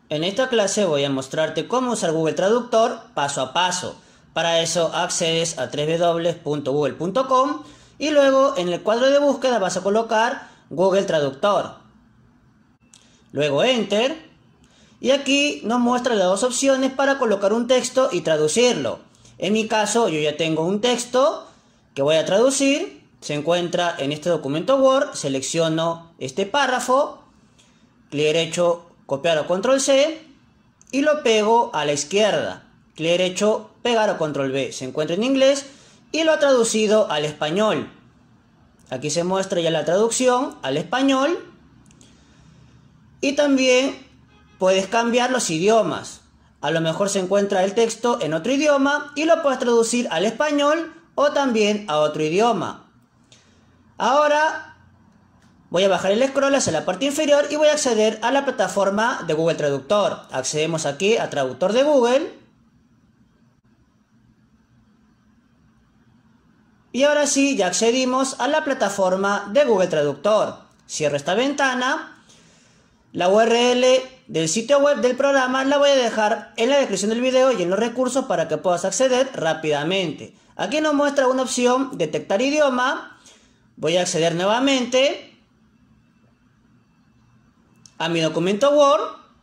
En esta clase voy a mostrarte cómo usar Google Traductor paso a paso. Para eso accedes a www.google.com y luego en el cuadro de búsqueda vas a colocar Google Traductor. Luego Enter y aquí nos muestra las dos opciones para colocar un texto y traducirlo. En mi caso yo ya tengo un texto que voy a traducir. Se encuentra en este documento Word. Selecciono este párrafo, clic derecho, copiar o control C y lo pego a la izquierda. Clic derecho, pegar o control V. Se encuentra en inglés y lo ha traducido al español. Aquí se muestra ya la traducción al español. Y también puedes cambiar los idiomas. A lo mejor se encuentra el texto en otro idioma y lo puedes traducir al español o también a otro idioma. Ahora voy a bajar el scroll hacia la parte inferior y voy a acceder a la plataforma de Google Traductor. Accedemos aquí a Traductor de Google. Y ahora sí, ya accedimos a la plataforma de Google Traductor. Cierro esta ventana. La URL del sitio web del programa la voy a dejar en la descripción del video y en los recursos para que puedas acceder rápidamente. Aquí nos muestra una opción, detectar idioma. Voy a acceder nuevamente a mi documento Word.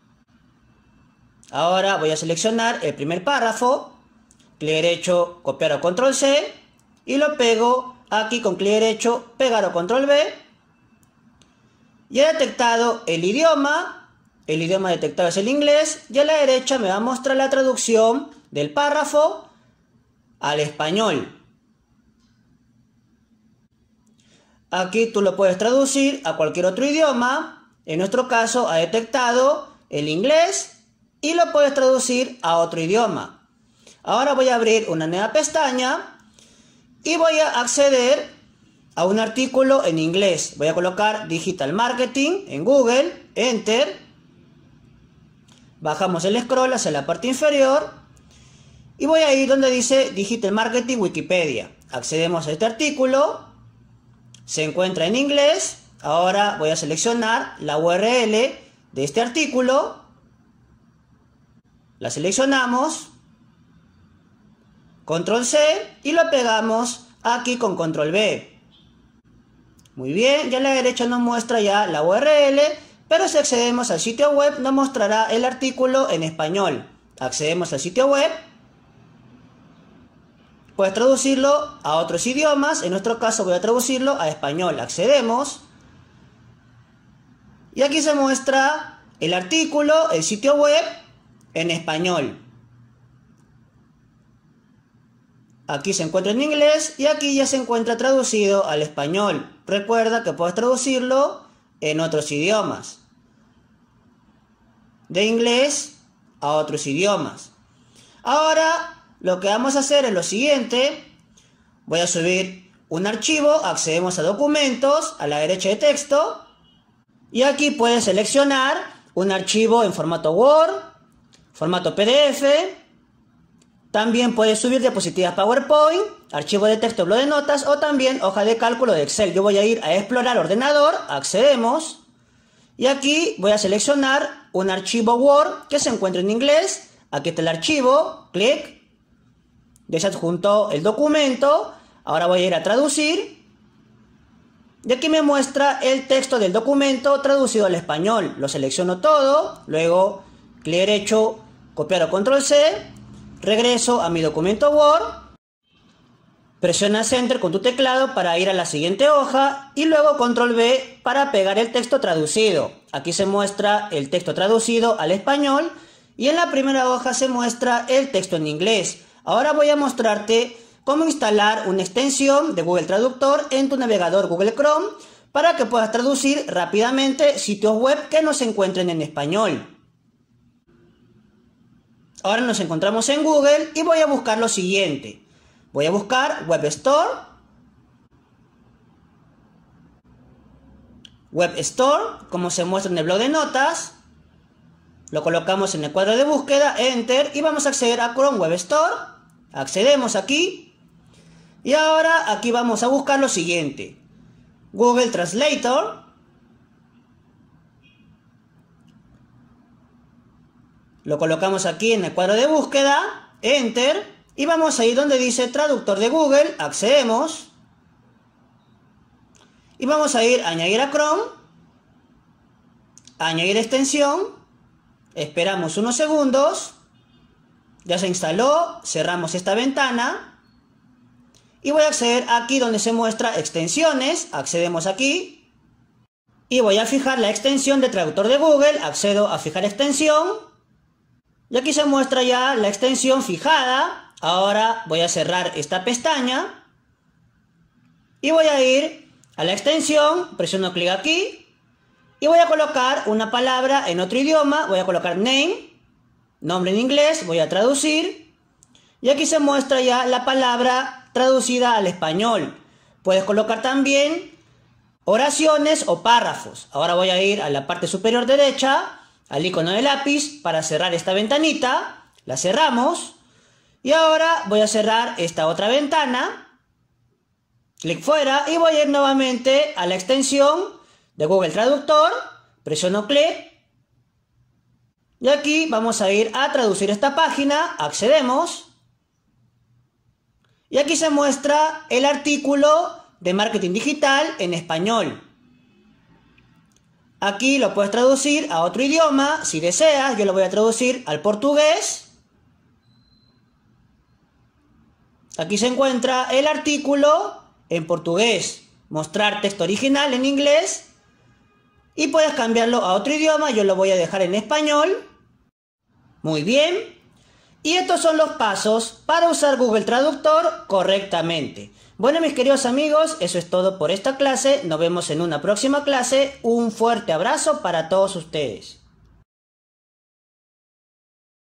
Ahora voy a seleccionar el primer párrafo, clic derecho, copiar o control C y lo pego aquí con clic derecho, pegar o control V. Ya he detectado el idioma detectado es el inglés y a la derecha me va a mostrar la traducción del párrafo al español. Aquí tú lo puedes traducir a cualquier otro idioma. En nuestro caso ha detectado el inglés y lo puedes traducir a otro idioma. Ahora voy a abrir una nueva pestaña y voy a acceder a un artículo en inglés. Voy a colocar Digital Marketing en Google, Enter. Bajamos el scroll hacia la parte inferior y voy a ir donde dice Digital Marketing Wikipedia. Accedemos a este artículo. Se encuentra en inglés. Ahora voy a seleccionar la URL de este artículo. La seleccionamos. Control C y lo pegamos aquí con Control V. Muy bien, ya a la derecha nos muestra ya la URL, pero si accedemos al sitio web nos mostrará el artículo en español. Accedemos al sitio web. Puedes traducirlo a otros idiomas, en nuestro caso voy a traducirlo a español. Accedemos. Y aquí se muestra el artículo, el sitio web en español. Aquí se encuentra en inglés y aquí ya se encuentra traducido al español. Recuerda que puedes traducirlo en otros idiomas. De inglés a otros idiomas. Ahora lo que vamos a hacer es lo siguiente. Voy a subir un archivo, accedemos a documentos, a la derecha de texto. Y aquí puedes seleccionar un archivo en formato Word, formato PDF. También puedes subir diapositivas PowerPoint, archivo de texto, blog de notas o también hoja de cálculo de Excel. Yo voy a ir a explorar ordenador, accedemos. Y aquí voy a seleccionar un archivo Word que se encuentra en inglés. Aquí está el archivo, clic. Ya se adjuntó el documento. Ahora voy a ir a traducir. Y aquí me muestra el texto del documento traducido al español. Lo selecciono todo. Luego, clic derecho, copiar o control C. Regreso a mi documento Word. Presionas Enter con tu teclado para ir a la siguiente hoja. Y luego control V para pegar el texto traducido. Aquí se muestra el texto traducido al español. Y en la primera hoja se muestra el texto en inglés. Ahora voy a mostrarte cómo instalar una extensión de Google Traductor en tu navegador Google Chrome para que puedas traducir rápidamente sitios web que no se encuentren en español. Ahora nos encontramos en Google y voy a buscar lo siguiente. Voy a buscar Web Store. Web Store, como se muestra en el blog de notas. Lo colocamos en el cuadro de búsqueda, Enter, y vamos a acceder a Chrome Web Store. Accedemos aquí. Y ahora aquí vamos a buscar lo siguiente. Google Translator. lo colocamos aquí en el cuadro de búsqueda, Enter, y vamos a ir donde dice traductor de Google, accedemos, y vamos a ir a añadir a Chrome, añadir extensión, esperamos unos segundos, ya se instaló, cerramos esta ventana, y voy a acceder aquí donde se muestra extensiones, accedemos aquí, y voy a fijar la extensión de traductor de Google, accedo a fijar extensión, y aquí se muestra ya la extensión fijada. Ahora voy a cerrar esta pestaña, y voy a ir a la extensión, presiono clic aquí, y voy a colocar una palabra en otro idioma, voy a colocar name, nombre en inglés, voy a traducir, y aquí se muestra ya la palabra traducida al español. Puedes colocar también oraciones o párrafos. Ahora voy a ir a la parte superior derecha, al icono de lápiz, para cerrar esta ventanita, la cerramos, y ahora voy a cerrar esta otra ventana, clic fuera, y voy a ir nuevamente a la extensión de Google Traductor, presiono clic, y aquí vamos a ir a traducir esta página, accedemos, y aquí se muestra el artículo de marketing digital en español. Aquí lo puedes traducir a otro idioma, si deseas. Yo lo voy a traducir al portugués. Aquí se encuentra el artículo en portugués, mostrar texto original en inglés, y puedes cambiarlo a otro idioma. Yo lo voy a dejar en español. Muy bien. Y estos son los pasos para usar Google Traductor correctamente. Bueno, mis queridos amigos, eso es todo por esta clase. Nos vemos en una próxima clase. Un fuerte abrazo para todos ustedes.